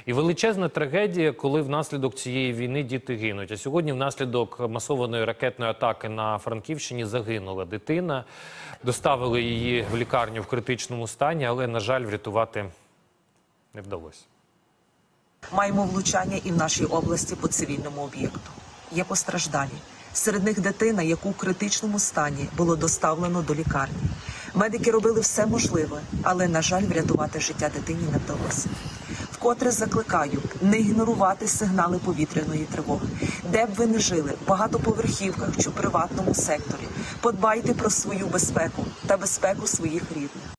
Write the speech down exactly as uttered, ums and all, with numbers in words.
І величезна трагедія, коли внаслідок цієї війни діти гинуть. А сьогодні внаслідок масованої ракетної атаки на Франківщині загинула дитина. Доставили її в лікарню в критичному стані, але, на жаль, врятувати не вдалося. Маємо влучання і в нашій області по цивільному об'єкту. Є постраждалі. Серед них дитина, яку в критичному стані було доставлено до лікарні. Медики робили все можливе, але, на жаль, врятувати життя дитині не вдалося. Вкотре закликаю не ігнорувати сигнали повітряної тривоги. Де б ви не жили, в багатоповерхівках чи в приватному секторі, подбайте про свою безпеку та безпеку своїх рідних.